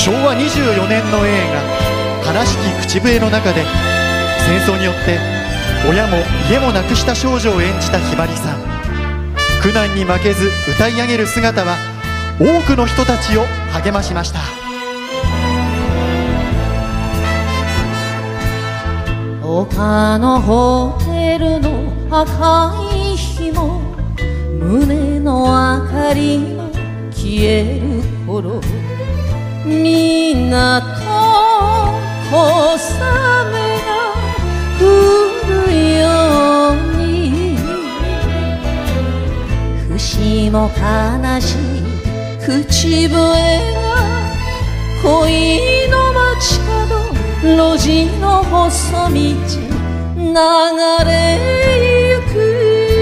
昭和24年の映画「悲しき口笛」の中で戦争によって親も家も亡くした少女を演じたひばりさん。苦難に負けず歌い上げる姿は多くの人たちを励ましました。 丘のホテルの赤い日も胸の明かりも消える頃、みなと小雨が降るように、節も悲しい口笛が恋の街角路地の細道流れゆく。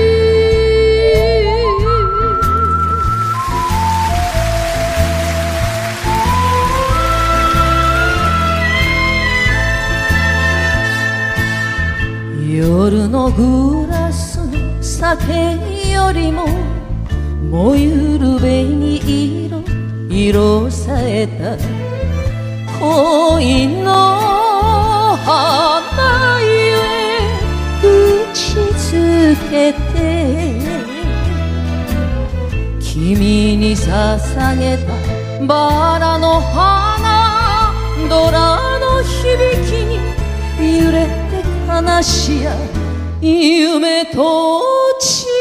夜のグラスの酒よりも燃ゆる紅色さえた恋の花ゆえ打ちつけて、君に捧げたバラの花、ドラの響きに揺れて悲しや夢と落ち